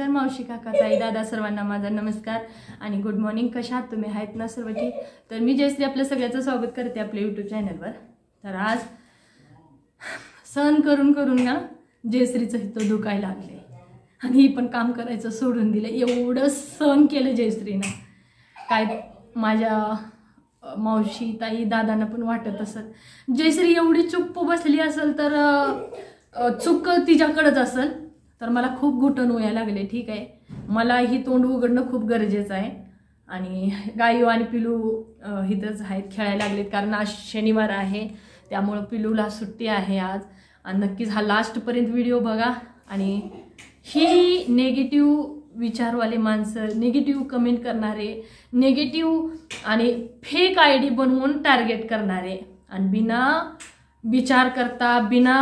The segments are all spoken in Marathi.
नमस्कार मावशी, काका, ताई, दादा, सर्वांना माझा नमस्कार आणि गुड मॉर्निंग. कशा आहात तुम्ही? आहेत ना सर्व ठीक? तर मी जयश्री आपलं सगळ्याचं स्वागत करते आपल्या यूट्यूब चॅनलवर. तर आज सहन करून करून ना जयश्रीचं हितं दुखायला लागले आणि ही पण काम करायचं सोडून दिलं. एवढं सहन केलं जयश्रीनं, काय माझ्या मावशी, ताई, दादांना पण वाटत असत जयश्री एवढी चुप्प बसली असेल तर चुक तिच्याकडेच असेल. तर मला खूप घुटण व्हायला लागले. ठीक आहे, मला ही तोंड उघडणं खूप गरजेचं आहे. आणि गायू आणि पिलू इथंच आहेत, खेळायला लागलेत कारण आज शनिवार आहे, त्यामुळं पिलूला सुट्टी आहे आज. आणि नक्कीच हा लास्टपर्यंत व्हिडिओ बघा. आणि ही नेगेटिव्ह विचारवाले माणसं, नेगेटिव्ह कमेंट करणारे, नेगेटिव्ह आणि फेक ID बनवून टार्गेट करणारे आणि बिना विचार करता, बिना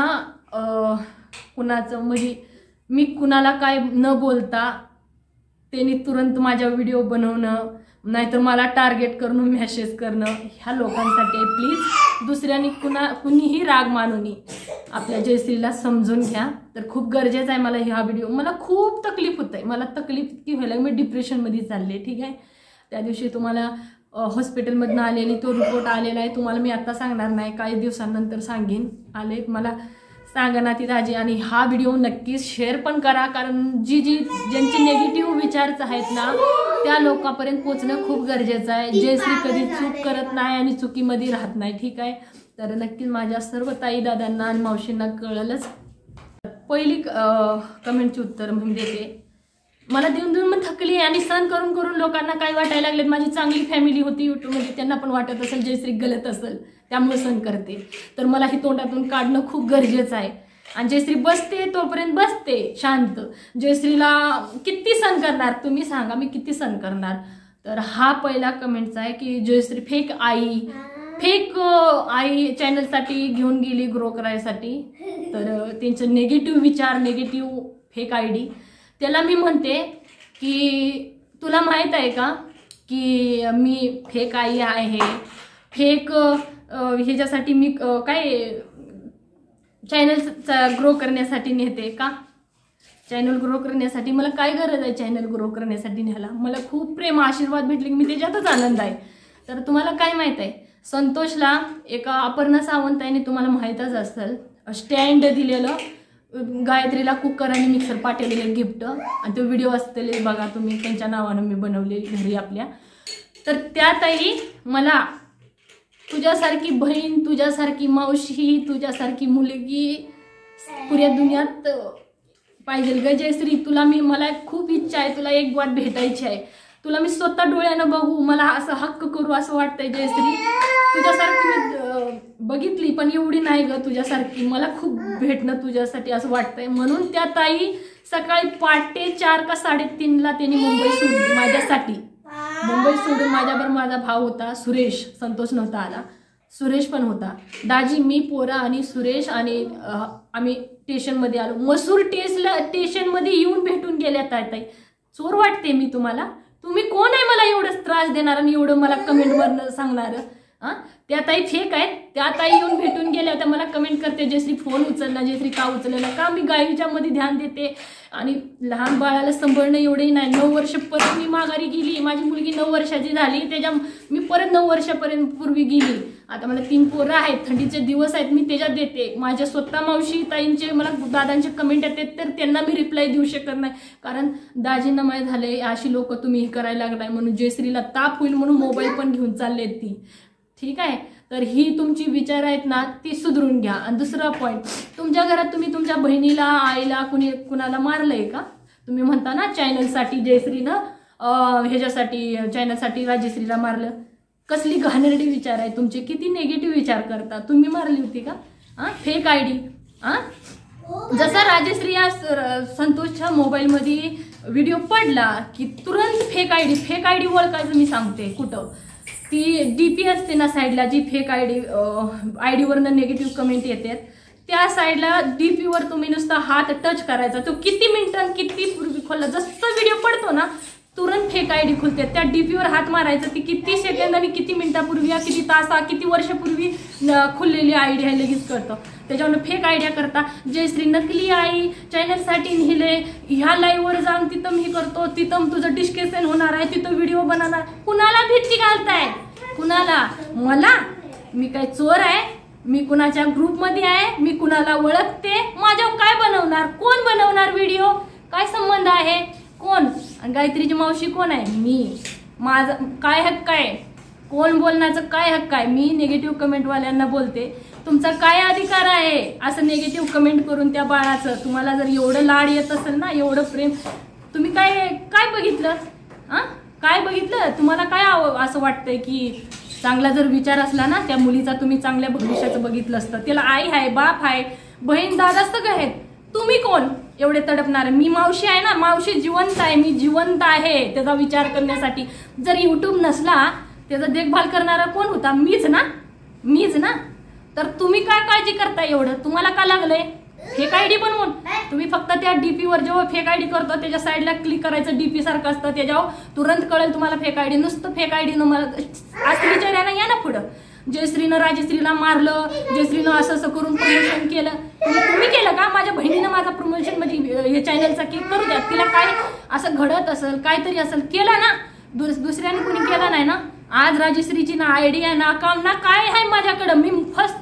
कुणाचं म्हणजे मी कुणाला काय न बोलता त्यांनी तुरंत माझ्या व्हिडिओ बनवणं, नाहीतर मला टार्गेट करून मेसेज करणं, ह्या लोकांसाठी प्लीज दुसऱ्याने कुणीही राग मानूनी आपल्या जयश्रीला समजून घ्या. तर खूप गरजेचं आहे मला हा व्हिडिओ. मला खूप तकलीफ होत आहे, मला तकलीफ इतकी व्हायला मी डिप्रेशनमध्ये चालले. ठीक आहे, त्या दिवशी तुम्हाला हॉस्पिटलमधून आलेली तो रिपोर्ट आलेला आहे, तुम्हाला मी आता सांगणार नाही, काही दिवसांनंतर सांगेन. आले मला सांगा ना ती दाजी. आणि हा व्हिडिओ नक्कीच शेअर पण करा, कारण ज्यांची नेगेटिव्ह विचारच आहेत ना त्या लोकांपर्यंत पोहोचणं खूप गरजेचं आहे. जयश्री कधी चूक करत नाही आणि चुकीमध्ये राहत नाही. ठीक आहे, तर नक्कीच माझ्या सर्व ताई, दादांना आणि मावशींना कळलंच. पहिली कमेंटची उत्तर म्हणून देते. मला देऊन देऊन मग थकली आणि सहन करून करून लोकांना काय वाटायला लागलेत. माझी चांगली फॅमिली होती यूट्यूबमध्ये, त्यांना पण वाटत असेल जयश्री गलत असेल त्यामुळे सहन करते. तर मला ही तोंडातून काढणं खूप गरजेचं आहे. आणि जयश्री बसते तोपर्यंत बसते शांत. जयश्रीला किती सहन करणार तुम्ही सांगा, मी किती सहन करणार? तर हा पहिला कमेंटचा आहे की जयश्री फेक आई चॅनलसाठी घेऊन गेली ग्रो करायसाठी. तर त्यांचं नेगेटिव्ह विचार, नेगेटिव्ह फेक ID, त्याला मी म्हणते की तुला माहीत आहे का की मी फेक आई आहे, फेक ह्याच्यासाठी मी काय चॅनलचा ग्रो करण्यासाठी नेते का? चॅनल ग्रो करण्यासाठी मला काय गरज आहे? चॅनल ग्रो करण्यासाठी न्यायला मला खूप प्रेम आशीर्वाद भेटले की मी त्याच्यातच आनंद आहे. तर तुम्हाला काय माहीत आहे, संतोषला एका अपर्णा सावंताईने तुम्हाला माहीतच असेल स्टँड दिलेलं, गायत्रीला कुकर आणि मिक्सर पाठवलेले गिफ्ट, आणि तो व्हिडिओ असलेले बघा तुम्ही, त्यांच्या नावानं मी बनवलेली घरी आपल्या. तर त्या ताई मला तुझ्यासारखी बहीण, तुझ्यासारखी मावशी, तुझ्यासारखी मुलगी पुऱ्या दुनियात पाहिजे ग जयश्री. मला खूप इच्छा आहे, तुला एक बार भेटायची आहे, तुला मी स्वतः डोळ्यानं बघू, मला असं हक्क करू असं वाटतंय जयश्री. तुझ्यासारखी मी बघितली पण एवढी नाही ग तुझ्यासारखी, मला खूप भेटणं तुझ्यासाठी असं वाटतंय. म्हणून त्या ताई सकाळी 4:30 का 3:30ला त्यांनी मुंबई सोडली माझ्यासाठी. मुंबई सोडून माझ्याबरोबर माझा भाऊ होता सुरेश, संतोष नव्हता आला, सुरेश पण होता. दाजी, मी, पोरा आणि सुरेश आणि आम्ही स्टेशनमध्ये आलो. मसूर स्टेशनमध्ये येऊन भेटून गेल्या ताई. चोर वाटते मी तुम्हाला? तुम्ही कोण आहे मला एवढं त्रास देणार आणि एवढं मला कमेंटवरनं सांगणार? त्या ताई फेक आहेत. त्या ताई येऊन भेटून गेल्या होत्या, मला कमेंट करते जयश्री फोन उचलला, जयश्री का उचलला का? मी गायीच्या मध्ये ध्यान देते आणि लहान बाळाला सांभाळणं एवढंही नाही. 9 वर्ष परत मी माघारी गेली, माझी मुलगी 9 वर्षाची झाली, मी परत 9 वर्षापर्यंत पूर्वी गेली. आता मला 3 पोरं आहेत, थंडीचे दिवस आहेत, मी त्याच्यात देते. माझ्या स्वतः मावशी ताईंचे मला दादांचे कमेंट येतात तर त्यांना मी रिप्लाय देऊ शकत नाही, कारण दाजींना माहीत झालंय अशी लोक तुम्ही हे करायला लागलाय म्हणून जयश्रीला ताप होईल म्हणून मोबाईल पण घेऊन चालले ती. ठीक आहे, तर ही तुमची विचार आहेत ना ती सुधरून घ्या. आणि दुसरा पॉईंट, तुमच्या घरात तुम्ही तुमच्या बहिणीला, आईला, कुणाला मारलंय का? तुम्ही म्हणता ना चॅनलसाठी जयश्रीनं ह्याच्यासाठी चॅनलसाठी राजश्रीला मारलं. कसली घाणेरडी विचार आहे तुमचे, किती नेगेटिव्ह विचार करता. तुम्ही मारली होती का? Fake ID. जसा राजश्री या संतोषच्या मोबाईलमध्ये व्हिडिओ पडला की तुरंत फेक ID ओळखायचं मी सांगते. कुठं ती DP असते ना साईडला, जी फेक ID वरनं नेगेटिव्ह कमेंट येतात, त्या साईडला DPवर तुम्ही नुसता हात टच करायचा. तो किती मिनिटं किती पूर्वी खोलला, जसं व्हिडिओ पडतो ना तुरंत फेक ID खुलते. त्या DPवर हात मारायचं, ती किती सेकंद आणि किती मिनिटापूर्वी, किती तासा, किती वर्षापूर्वी खुललेली ID आहे लगेच कळतं. त्याच्यावर फेक आयडिया करता जयश्री नकली आई चॅनलसाठी नेले, ह्या लाईव्हवर जाऊन तिथं तिथं तुझं डिस्कशन होणार आहे, तिथं व्हिडिओ बनवणार. कुणाला भीती घालताय? कुणाला? मला? मी काय चोर आहे? मी कुणाच्या ग्रुपमध्ये आहे? मी कुणाला ओळखते? माझ्यावर काय बनवणार? कोण बनवणार व्हिडिओ? काय संबंध आहे? कोण? गायत्रीची मावशी कोण आहे? मी. माझा काय हक्क आहे? कोण बोलण्याचं काय हक्क आहे? मी निगेटिव्ह कमेंटवाल्यांना बोलते, तुमचा काय अधिकार आहे असं निगेटिव्ह कमेंट करून त्या बाळाचं? तुम्हाला जर एवढं लाड येत असेल ना, एवढं प्रेम, तुम्ही काय काय बघितलं? काय बघितलं? तुम्हाला काय असं वाटतंय की चांगला जर विचार असला ना त्या मुलीचा, तुम्ही चांगल्या भविष्याचं बघितलं असतं. त्याला आई आहे, बाप आहे, बहीण दादा सगळं आहेत. तुम्ही कोण एवढे तडपणार? मी मावशी आहे ना, मावशी जिवंत आहे, मी जिवंत आहे त्याचा विचार करण्यासाठी. जर युट्यूब नसला त्याचा देखभाल करणारा कोण होता? मीच ना. तर तुम्ही काय काळजी करता एवढं? तुम्हाला का लागलंय फेक आयडी बनवून? तुम्ही फक्त त्या डीपीवर जेव्हा फेक आयडी करतो त्याच्या साईडला क्लिक करायचं, डीपी सारखं असतं त्याच्यावर तुरंत कळेल तुम्हाला फेक आयडी. नुसतं फेक आयडी न मला असली चेहऱ्यानं या ना पुढं. जयश्रीनं राजश्रीला मारलं, जयश्रीनं असं करून प्रमोशन केलं. तुम्ही केलं का? माझ्या बहिणीनं माझा प्रमोशन म्हणजे हे चॅनलचा केक करू द्या. तिला काय असं घडत असेल, काहीतरी असेल, केला ना. दुसऱ्याने कुणी केला नाही ना. आज राजश्रीची ना आयडिया ना अकाउंट ना काय आहे माझ्याकडं. मी फर्स्ट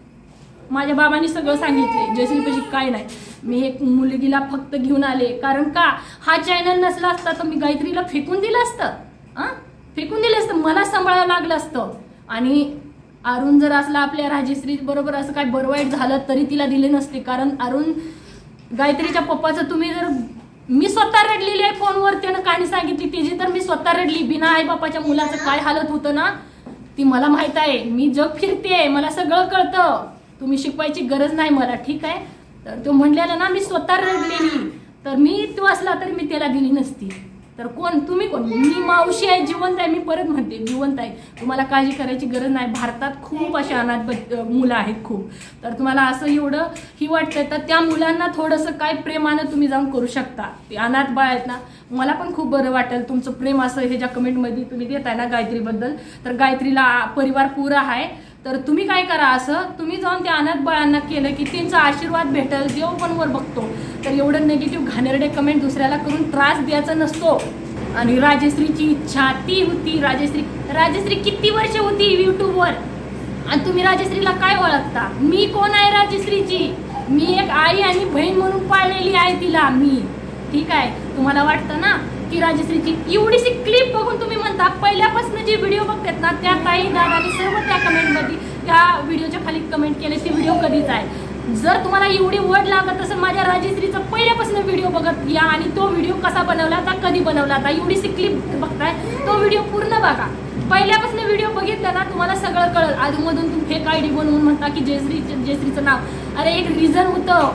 माझ्या बाबांनी सगळं सांगितले जयश्रीपाशी काय नाही. मी एक मुलगीला फक्त घेऊन आले, कारण का हा चॅनल नसला असता तर मी गायत्रीला फेकून दिलं असतं. फेकून दिलं असतं, मला सांभाळायला लागलं असतं. आणि अरुण जर असला आपल्या राजश्री बरोबर असं काय बरं वाईट झालं तरी तिला दिले नसते. कारण अरुण गायत्रीच्या पप्पाचं तुम्ही जर, मी स्वतः रडलेली आहे फोनवर, त्यानं कहाणी सांगितली त्याची, तर मी स्वतः रडली. बिना आई बापाच्या मुलाचं काय हालत होतं ना ती मला माहित आहे. मी जग फिरते, मला सगळं कळतं. तुम्ही शिकवायची गरज नाही मला, ठीक आहे. तर तो म्हणलेला ना मी स्वतः रडलेली, तर मी तो असला तरी मी त्याला दिली नसती. तर कोण? तुम्ही कोण? मी मावशी आहे, जिवंत आहे. मी परत म्हणते जिवंत आहे. तुम्हाला काळजी करायची गरज नाही. भारतात खूप अशा अनाथ मुलं आहेत खूप. तर तुम्हाला असं एवढं ही वाटतं तर त्या मुलांना थोडंसं काय प्रेमानं तुम्ही जाऊन करू शकता. ते अनाथ बाळ आहेत ना, मला पण खूप बरं वाटेल तुमचं प्रेम असं हे ज्या कमेंटमध्ये तुम्ही देताय ना गायत्रीबद्दल. तर गायत्रीला परिवार पुरा आहे. तर तुम्ही काय करा, असं तुम्ही जाऊन त्या अनाथ बाळांना केलं की त्यांचा आशीर्वाद भेटेल, देव पण वर बघतो. तर एवढं निगेटिव्ह घाणेरडे कमेंट दुसऱ्याला करून त्रास द्यायचा नसतो. आणि राजश्रीची इच्छा ती होती. राजश्री किती वर्ष होती युट्यूबवर, आणि तुम्ही राजश्रीला काय ओळखता? मी कोण आहे राजश्रीची? मी एक आई आणि बहीण म्हणून पाळलेली आहे तिला मी, ठीक आहे. तुम्हाला वाटतं ना की राजश्रीची एवढीशी क्लिप बघून तुम्ही म्हणता पहिल्यापासून जी व्हिडिओ बघतात ना त्या ताई दादानी सर्व त्या कमेंटमध्ये त्या व्हिडिओच्या खाली कमेंट केले ती व्हिडिओ कधीच आहे. जर तुम्हाला एवढी वड लागत असेल माझ्या राजश्रीचा पहिल्यापासून व्हिडिओ बघत या, आणि तो व्हिडिओ कसा बनवला होता, कधी बनवला होता, एवढीशी क्लिप बघताय, तो व्हिडिओ पूर्ण बघा. पहिल्यापासून व्हिडिओ बघितला ना तुम्हाला सगळं कळलं. आधीमधून तुम्ही फेक आयडी बनवून म्हणता की जयश्रीचं नाव. अरे एक रिझन होतं.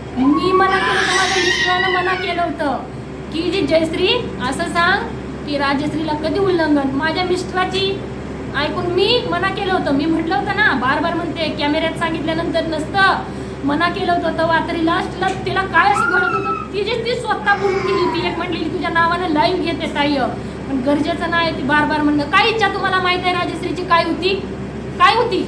मी मना केलं होतं, माझ्या मिस्टरानं मना केलं होतं की जी जयश्री असं सांग की राजश्रीला कधी उल्लंघन. माझ्या मिस्टराची ऐकून मी मना केलं होतं. मी म्हटलं होतं ना, बार बार म्हणते, कॅमेऱ्यात सांगितल्यानंतर नसतं मना केलं होतं. तेव्हा तरी लास्टला तिला काय असं घडत होतं ती स्वतः बोलून गेली. ती एक म्हटलेली तुझ्या नावानं लाईव्ह घेते ताई, पण गरजेचं नाही ती बार बार म्हणणं. काय इच्छा तुम्हाला माहित आहे राजश्रीची काय होती?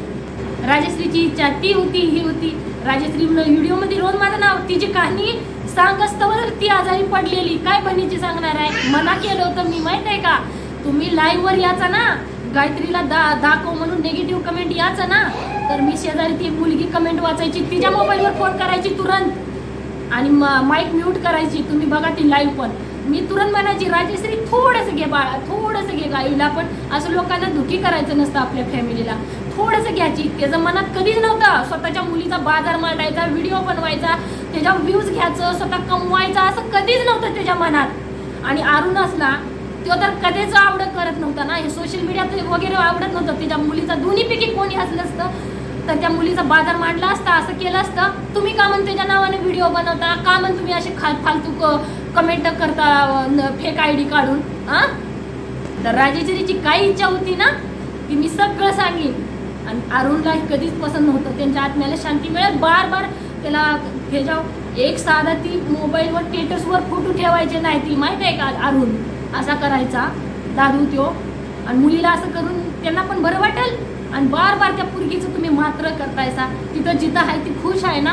राजश्रीची इच्छा ती होती, ही होती. राजश्री व्हिडिओमध्ये रोज माझं नाव, तिची कहाणी सांग असतं. ती आजारी पडलेली, काय बहिणीची सांगणार आहे? मना केलं होतं मी, माहित आहे का? तुम्ही लाईव्हवर याचा ना, गायत्रीला दाखव म्हणून निगेटिव्ह कमेंट याचं ना, तर मी शेजारी ती मुलगी कमेंट वाचायची, तिच्या मोबाईलवर फोन करायची तुरंत आणि माईक म्यूट करायची. तुम्ही बघा ती लाईव्ह पण मी तुरंत म्हणायची राजश्री थोडंसं घे बाळा, थोडंसं घे. गाईला पण असं लोकांना दुखी करायचं नसतं, आपल्या फॅमिलीला थोडंसं घ्यायची. त्याचं मनात कधीच नव्हतं स्वतःच्या मुलीचा बाजार मांडायचा, व्हिडिओ बनवायचा, त्याच्या व्ह्यूज घ्यायचं, स्वतः कमवायचा, असं कधीच नव्हतं त्याच्या मनात. आणि अरुण असला तो तर कधीच आवडत करत नव्हता ना, हे सोशल मीडियात वगैरे आवडत नव्हतं. त्याच्या मुलीचा दोन्हीपैकी कोणी असलं असतं तर त्या मुलीचा बाजार मांडला असता, असं केलं असतं. तुम्ही का म्हणून त्याच्या नावाने व्हिडिओ बनवता? का म्हणून तुम्ही असे फालतू कमेंट करता फेक आयडी काढून? तर राजेश्रीची काय इच्छा होती ना ती मी सगळं सांगेन. आणि अरुणला कधीच पसंत नव्हतं, त्यांच्या आत्म्याला शांती मिळेल. बार बार त्याला ह्याच्यावर एक साधा ती मोबाईलवर स्टेटसवर फोटो ठेवायचे नाही. ती माहित आहे का? अरुण असा करायचा दारू त्यो, आणि मुलीला असं करून त्यांना पण बरं वाटेल. आणि बार बार त्या पुरगीचं तुम्ही मात्र करतायसा. तिथं जिथं आहे ती खुश आहे ना,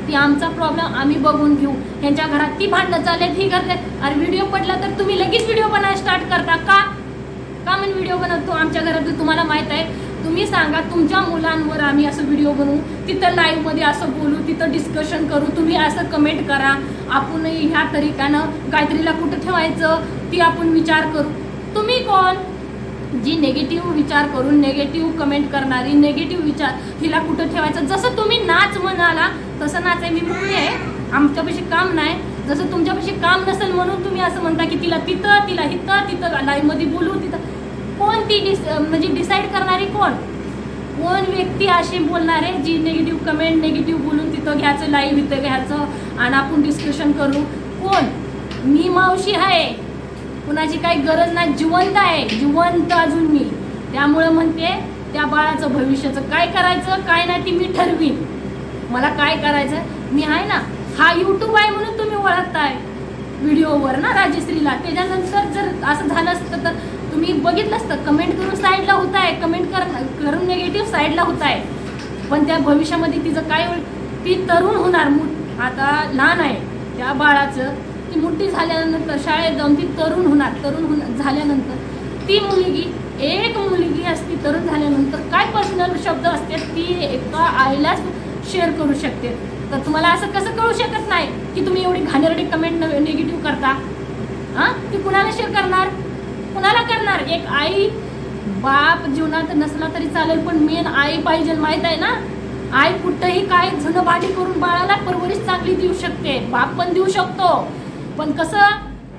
ती आमचा प्रॉब्लेम आम्ही बघून घेऊ. ह्यांच्या घरात ती भांडणं चाललेत, ही करते. अरे व्हिडिओ पडला तर तुम्ही लगेच व्हिडिओ बनायला स्टार्ट करता का म्हणून व्हिडिओ बनवतो आमच्या घरात? तुम्हाला माहित आहे, तुम्ही सांगा तुमच्या मुलांवर आम्ही असं व्हिडिओ बनवू, तिथं लाईव्ह मध्ये असं बोलू, तिथं डिस्कशन करू, तुम्ही असं कमेंट करा, आपण ह्या तरीकानं गायत्रीला कुठं ठेवायचं ती आपण विचार करू. तुम्ही कोण? जी नेगेटिव्ह विचार करून नेगेटिव्ह कमेंट करणारी, नेगेटिव्ह विचार, हिला कुठं ठेवायचं. जसं तुम्ही नाच म्हणाला तसं नाचाय मी मोकळी आहे, आमच्यापाशी काम नाही. जसं तुमच्यापाशी काम नसेल म्हणून तुम्ही असं म्हणता की तिला तिथं, तिला तिथं लाईव्ह मध्ये बोलू, तिथं. कोण ती म्हणजे डिसाईड करणारी कोण व्यक्ती अशी बोलणार आहे जी नेगेटिव्ह कमेंट, नेगेटिव्ह बोलून तिथं घ्यायचं, लाईव्ह इथं घ्यायचं आणि आपण डिस्कशन करू? कोण? मी मावशी आहे, कुणाची काही गरज नाही, जिवंत आहे, जिवंत अजून मी. त्यामुळं म्हणते त्या बाळाचं भविष्याचं काय करायचं काय नाही ती मी ठरवीन. मला काय करायचं मी आहे ना. हा यूट्यूब आहे म्हणून तुम्ही ओळखताय व्हिडिओवर ना राजश्रीला. त्याच्यानंतर जर असं झालं असतं तर तुम्ही बघितलं असतं, कमेंट करून साईडला होत आहे, कमेंट करून नेगेटिव्ह साईडला होत आहे. पण त्या भविष्यामध्ये तिचं काय होईल? ती तरुण होणार, आता लहान आहे त्या बाळाचं, ती मोठी झाल्यानंतर शाळेत जाऊन ती तरुण होणार. झाल्यानंतर ती मुलगी, एक मुलगी असती तरुण झाल्यानंतर काय पर्सनल शब्द असते ती एका आईलाच शेअर करू शकते. तर तुम्हाला असं कसं कळू शकत नाही की तुम्ही एवढी घाणेरडी कमेंट नेगेटिव्ह करता? ती कुणाला शेअर करणार, कुणाला करणार? एक आई, बाप जीवनात नसला तरी चालेल पण मेन आई पाहिजे, माहित आहे ना. आई कुठंही काय झुणं भांडी करून बाळाला परवरिश चांगली देऊ शकते, बाप पण देऊ शकतो. पण कसं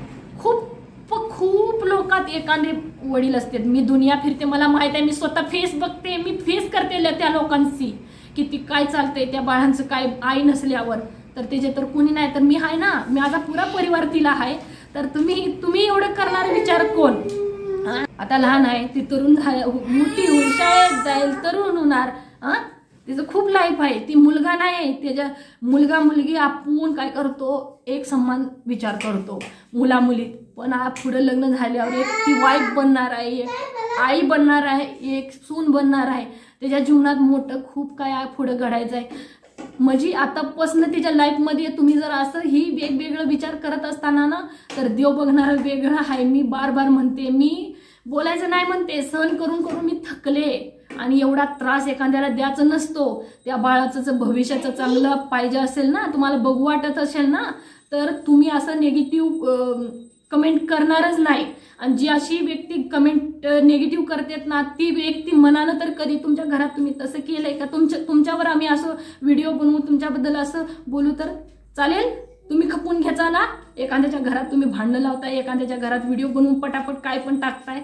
खूप लोकात एखादे वडील असते. मी दुनिया फिरते, मला माहित आहे, मी स्वतः फेस बघते, मी फेस करते त्या लोकांची की ती काय चालतंय त्या बाळांचं काय आई नसल्यावर. तर त्याचे तर कुणी नाही, तर मी आहे ना, माझा पुरा परिवार तिला आहे. तर तुम्ही एवढं करणारे विचार कोण? आता लहान आहे ती, तरुण मोठी होईल, शाळेत जाईल, तरुण होणार. तिचं खूप लाईफ आहे, ती मुलगा नाही. त्याच्या मुलगा मुलगी आपण काय करतो, एक समान विचार करतो मुला मुलीत. पण पुढे लग्न झाल्यावर एक ती वाईफ बनणार आहे, एक आई बनणार आहे, एक सून बनणार आहे. त्याच्या जीवनात मोठं खूप काय पुढे घडायचं आहे. म्हणजे आतापासून तिच्या लाईफमध्ये तुम्ही जर असं ही वेगवेगळं विचार करत असताना ना, तर देव बघणारं वेगळं आहे. मी बार म्हणते, मी बोलायचं नाही म्हणते, सहन करून करून मी थकले. आणि एवढा त्रास एखाद्याला द्यायचा नसतो. त्या बाळाचं भविष्याचं चांगलं पाहिजे असेल ना, तुम्हाला बघू वाटत असेल ना, तर तुम्ही असं नेगेटिव्ह कमेंट करणारच नाही. आणि जी अशी व्यक्ती कमेंट नेगेटिव्ह करतात ना, ती व्यक्ती मनानं तर कधी तुमच्या घरात तुम्ही तसं केलंय का? तुमच्यावर आम्ही असं व्हिडिओ बनवू, तुमच्याबद्दल असं बोलू तर चालेल? तुम्ही खपून घ्यायचा ना, एखाद्याच्या घरात तुम्ही भांडणं लावताय, एखाद्याच्या घरात व्हिडिओ बनवून पटापट काय पण टाकताय.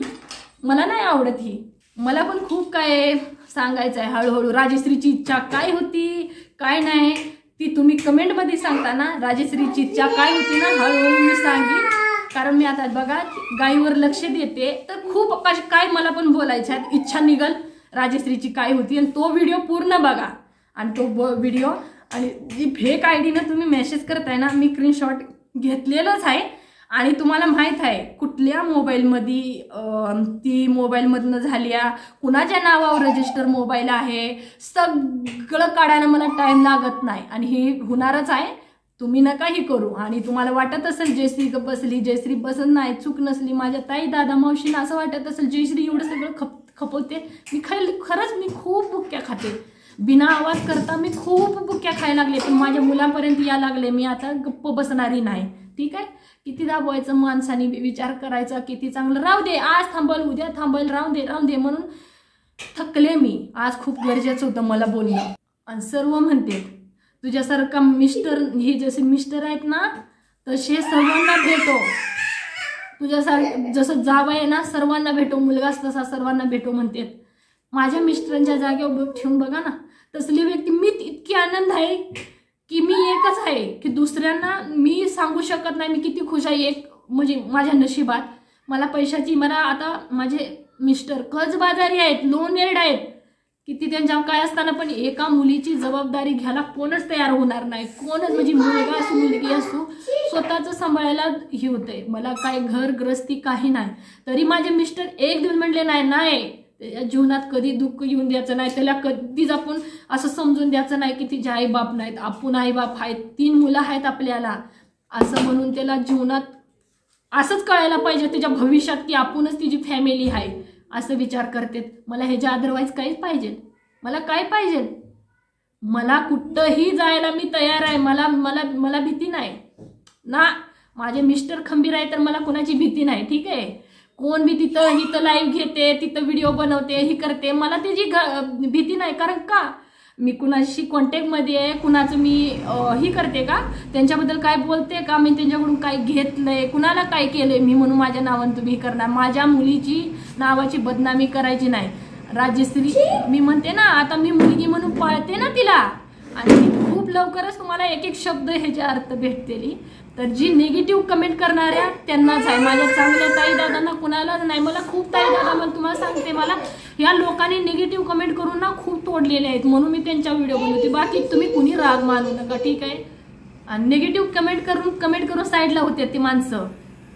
मला नाही आवडत ही. मला पण खूप काय सांगायचं आहे. हळूहळू राजश्रीची इच्छा काय होती काय नाही ती तुम्ही कमेंटमध्ये सांगता ना. राजश्रीची इच्छा काय होती ना, हळूहळू मी सांगेन. कारण मी आता बघा गायीवर लक्ष देते, तर खूप काय मला पण बोलायचं आहे. इच्छा निघल राजश्रीची काय होती, आणि तो व्हिडिओ पूर्ण बघा. आणि तो व्हिडिओ आणि जी फेक आयडीनं तुम्ही मेसेज करताय ना, मी स्क्रीनशॉट घेतलेलंच आहे. आणि तुम्हाला माहित आहे कुठल्या मोबाईलमध्ये ती मोबाईलमधनं झाल्या, कुणाच्या नावावर रजिस्टर मोबाईल आहे, सगळं काढायला मला टाइम लागत नाही. आणि हे होणारच आहे. तुम्ही नका ही करू. आणि तुम्हाला वाटत असेल जयश्री बसली, जयश्री बसत नाही, चूक नसली माझ्या ताई दादा मावशींना असं वाटत असेल जयश्री एवढं सगळं खपवते. मी खरंच मी खूप बुक्क्या खाते, बिना आवाज करता मी खूप बुक्क्या खायला लागले. पण माझ्या मुलांपर्यंत या लागले, मी आता गप्प बसणारी नाही. ठीक आहे, किती दाबवायचं माणसाने विचार करायचा, किती चांगलं राहू दे, आज थांबल उद्या थांबल, राहू दे म्हणून थकले मी. आज खूप गरजेचं होतं मला बोलणं. आणि सर्व म्हणते तुझ्यासारखा मिस्टर, हे जसे मिस्टर आहेत ना तसे सर्वांना भेटो. तुझ्यासारखं जसं जावं आहे ना सर्वांना भेटो, मुलगाच तसा सर्वांना भेटो म्हणते. माझ्या मिस्टरांच्या जागेवर ठेवून बघा ना, तसली व्यक्ती मी इतकी आनंद आहे की मी एकच आहे की दुसऱ्यांना मी सांगू शकत नाही मी किती खुश आहे. एक म्हणजे माझ्या नशिबात मला पैशाची, मला आता माझे मिस्टर कर्जबाजारी आहेत, लोनेड आहेत, किती त्यांच्या काय असताना पण एका मुलीची जबाबदारी घ्यायला कोणच तयार होणार नाही. कोणच म्हणजे मुलगा असो मुलगी असो स्वतःचं सांभाळायला हे होतंय. मला काय घर ग्रस्ती काही नाही, तरी माझे मिस्टर एक दिवस म्हणले नाही त्याच्या जीवनात कधी दुःख येऊन द्यायचं नाही, त्याला कधीच आपण असं समजून द्यायचं नाही की तिचे आई बाप नाहीत, आपण आई बाप आहेत, 3 मुलं आहेत आपल्याला, असं म्हणून त्याला जीवनात असंच कळायला पाहिजे त्याच्या भविष्यात की आपणच तिची फॅमिली आहे असं विचार करते. मला ह्याच्या अदरवाईज काहीच पाहिजे. मला काय पाहिजे? मला कुठंही जायला मी तयार आहे. मला मला मला भीती नाही ना. माझे मिस्टर खंबीर आहे तर मला कोणाची भीती नाही. ठीक आहे, कोण बी तिथं लाईव्ह घेते, तिथं व्हिडिओ बनवते, ही करते, मला त्याची भीती नाही. कारण का मी कुणाशी कॉन्टॅक्टमध्ये आहे, कुणाचं मी ही करते का, त्यांच्याबद्दल काय बोलते का, मी त्यांच्याकडून काय घेतलंय, कुणाला काय केलंय मी म्हणून माझ्या नावानं तुम्ही करणार. माझ्या मुलीची नावाची बदनामी करायची नाही. राजश्री मी म्हणते ना, आता मी मुलगी म्हणून पाळते ना तिला, आणि खूप लवकरच तुम्हाला एक एक शब्द ह्याचे अर्थ भेटतील. तर जी निगेटिव्ह कमेंट करणाऱ्या त्यांनाच आहे. माझ्या चांगल्या ताई दादांना कुणालाच नाही. मला खूप ताई दादा मला तुम्हाला सांगते, मला या लोकांनी निगेटिव्ह कमेंट करून ना खूप तोडलेले आहेत, म्हणून मी त्यांच्या व्हिडिओ बनवते. बाकी तुम्ही कुणी राग मानू नका, ठीक आहे. आणि निगेटिव्ह कमेंट करून साईडला होते ती माणसं.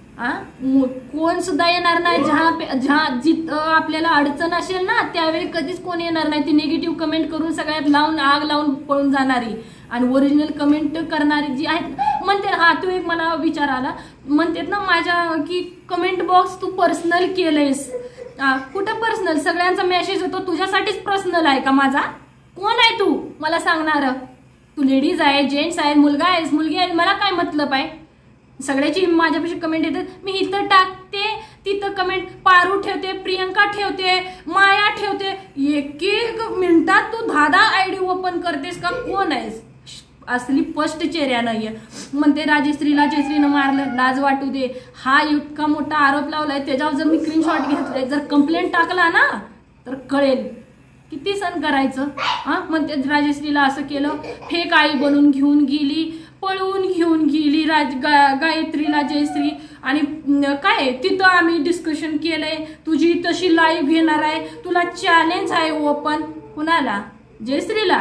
कोण सुद्धा येणार नाही. जिथं आपल्याला अडचण असेल ना त्यावेळी कधीच कोण येणार नाही. ती निगेटिव्ह कमेंट करून सगळ्यात लावून आग लावून पळून जाणारी आणि ओरिजिनल कमेंट करणारी जी आहेत. म्हणते हा तू एक मला विचार आला, म्हणतात ना माझ्या की कमेंट बॉक्स तू पर्सनल केलंयस. कुठं पर्सनल? सगळ्यांचा मेसेज होतो, तुझ्यासाठीच पर्सनल आहे का माझा? कोण आहे तू मला सांगणार? तू लेडीज आहे, जेंट्स आहे, मुलगा आहेस, मुलगी आहे, मला काय मतलब आहे? सगळ्याची माझ्यापेक्षा कमेंट येतात. मी इथं टाकते, तिथं कमेंट पारू ठेवते, प्रियंका ठेवते, माया ठेवते. एक एक मिनिटात तू 10 आयडी ओपन करतेस का? कोण आहेस? असली स्पष्ट चेहऱ्या नाहीये. म्हणते राजश्रीला जयश्रीनं मारलं, लाज वाटू दे. हा इतका मोठा आरोप लावलाय, त्याच्यावर जर मी स्क्रीनशॉट घेतलाय, जर कंप्लेंट टाकला ना तर कळेल किती सण करायचं. म्हणते राजश्रीला असं केलं, फेक आई बनून घेऊन गेली, पळवून घेऊन गेली गायत्रीला जयश्री. आणि काय तिथं आम्ही डिस्कशन केलंय, तुझी तशी लाईव्ह घेणार आहे, तुला चॅलेंज आहे ओपन. कुणाला? जयश्रीला.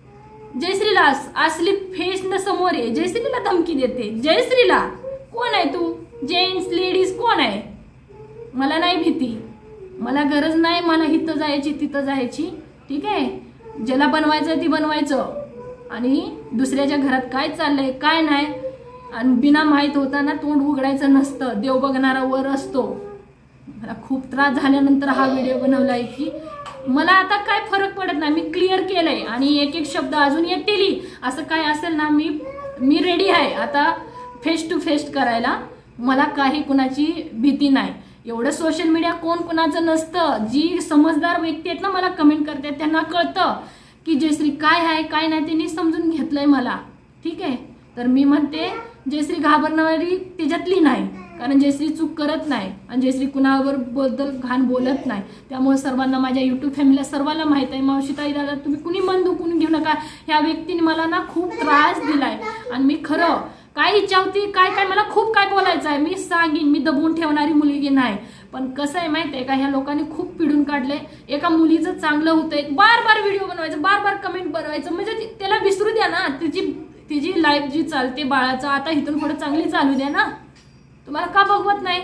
असली फेस न समोर आहे, जयश्रीला धमकी देते. जयश्रीला कोण आहे तू? जेंट्स लेडीज कोण आहे? मला नाही भीती, मला गरज नाही. मला इथं जायची तिथं जायची, ठीक आहे. ज्याला बनवायचं ती बनवायचं, आणि दुसऱ्याच्या घरात काय चाललंय काय नाही आणि बिना माहीत होताना तोंड उघडायचं नसतं. देव बघणारा वर असतो. मला खूप त्रास झाल्यानंतर हा व्हिडिओ बनवलाय की मला आता काय फरक पडत नाही. मी क्लिअर केलंय आणि एक एक शब्द अजून येतील. असं काय असेल ना मी रेडी आहे आता फेस टू फेस करायला. मला काही कुणाची भीती नाही. एवढं सोशल मीडिया कोण कुणाचं नसतं. जी समजदार व्यक्ती आहेत ना मला कमेंट करतात त्यांना कळतं की जयश्री काय आहे काय नाही, त्यांनी समजून घेतलंय मला, ठीक आहे. तर मी म्हणते जयश्री घाबरणारी त्याच्यातली नाही, कारण जयश्री चूक करत नाही आणि जयश्री कुणावर बद्दल घाण बोलत नाही. त्यामुळे सर्वांना, माझ्या युट्यूब फॅमिलीला सर्वांना माहित आहे. मावशीताई दादा तुम्ही कुणी मन दुखून घेऊ नका. ह्या व्यक्तीने मला ना खूप त्रास दिलाय आणि मी खरं काय इच्छा होती काय मला खूप काय बोलायचं आहे मी सांगीन. मी दबवून ठेवणारी मुलगी नाही. पण कसं आहे माहिती आहे का, ह्या लोकांनी खूप पिडून काढले. एका मुलीचं चांगलं होतंय, बार व्हिडिओ बनवायचं, बार कमेंट बनवायचं, म्हणजे त्याला विसरू द्या ना. तिची लाईफ जी चालते बाळाचं आता इथून पुढे चांगली चालू द्या ना. तुम्हाला का बघवत नाही?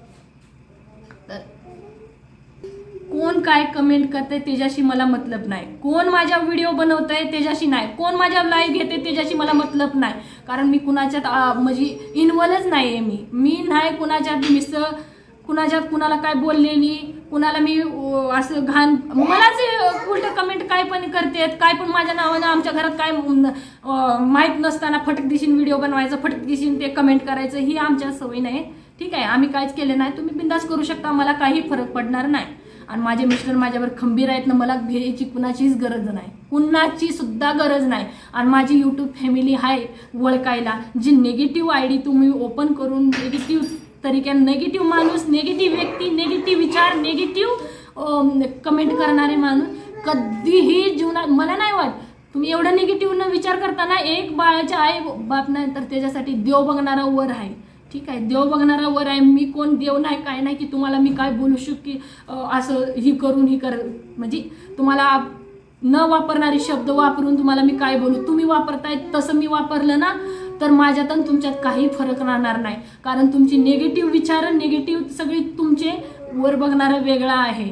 तर कोण काय कमेंट करते त्याच्याशी मला मतलब नाही. कोण माझ्या व्हिडिओ बनवतंय त्याच्याशी नाही. कोण माझ्या लाईव्ह घेते त्याच्याशी मला मतलब नाही. कारण मी कुणाच्यात म्हणजे इन्व्हॉल्वच नाहीये. मी नाही कुणाच्यात कुणाच्यात कुणाला काय बोललेली, कुणाला मी असं घाण, मलाच उलट कमेंट काय पण करतेत, काय पण माझ्या नावानं. आमच्या घरात काय माहीत नसताना फटक दिशीन व्हिडिओ बनवायचं, फटक दिशीन ते कमेंट करायचं, ही आमच्या सवय नाही, ठीक आहे. आम्ही काहीच केलं नाही. तुम्ही बिंदास करू शकता, मला काही फरक पडणार नाही. आणि माझे मिस्टर माझ्यावर खंबीर आहेत ना, मला घ्यायची कुणाचीच गरज नाही, कुणाची सुद्धा गरज नाही. आणि माझी यूट्यूब फॅमिली आहे ओळखायला. जी निगेटिव्ह आयडी तुम्ही ओपन करून निगेटिव्ह तरीक्याने, निगेटिव्ह माणूस, निगेटिव्ह व्यक्ती, निगेटिव्ह विचार, निगेटिव्ह कमेंट करणारे माणूस कधीही जीवनात मला नाही वाटत. तुम्ही एवढा निगेटिव्ह न विचार करताना एक बाळाच्या आई बाप नाही तर त्याच्यासाठी देव बघणारा वर आहे, ठीक आहे. देव बघणारा वर आहे. मी कोण देव नाही काय नाही की तुम्हाला मी काय बोलू शकू की असं ही करून ही कर, म्हणजे तुम्हाला न वापरणारे शब्द वापरून तुम्हाला मी काय बोलू. तुम्ही वापरताय तसं मी वापरलं ना तर माझ्यात आणि तुमच्यात काही फरक राहणार नाही. कारण तुमची निगेटिव्ह विचार, निगेटिव्ह सगळी तुमचे वर बघणारा वेगळा आहे.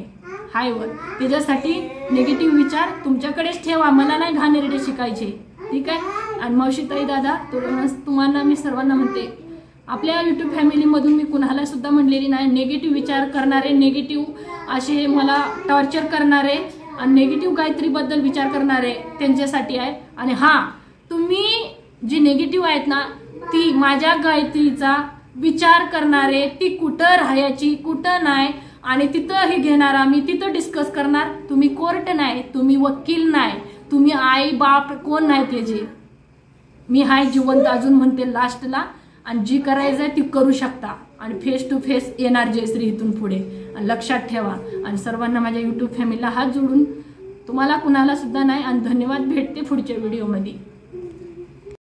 हायवर. त्याच्यासाठी निगेटिव्ह विचार तुमच्याकडेच ठेवा, मला नाही घाणेरडे शिकायचे, ठीक आहे. आणि मावशीताई दादा तुम्हाला मी सर्वांना म्हणते, आपल्या यूट्यूब फॅमिलीमधून मी कुणाला सुद्धा म्हणलेली नाही निगेटिव्ह विचार करणारे, निगेटिव्ह असे मला टॉर्चर करणारे आणि निगेटिव्ह गायत्रीबद्दल विचार करणारे त्यांच्यासाठी आहे. आणि हां, तुम्ही जी निगेटिव्ह आहेत ना, ती माझ्या गायत्रीचा विचार करणारे, ती कुठं राहायची कुठं नाही आणि तिथं हे घेणार, आम्ही तिथं डिस्कस करणार. तुम्ही कोर्ट नाही, तुम्ही वकील नाही, तुम्ही आई बाप कोण नाही त्याचे. मी हाय जिवंत अजून म्हणते लास्टला. आणि जी करायचं आहे ती करू शकता आणि फेस टू फेस येणार जयश्री इथून पुढे. आणि लक्षात ठेवा. आणि सर्वांना माझ्या यूट्यूब फॅमिलीला हात जोडून तुम्हाला कुणाला सुद्धा नाही आणि धन्यवाद. भेटते पुढच्या व्हिडिओमध्ये.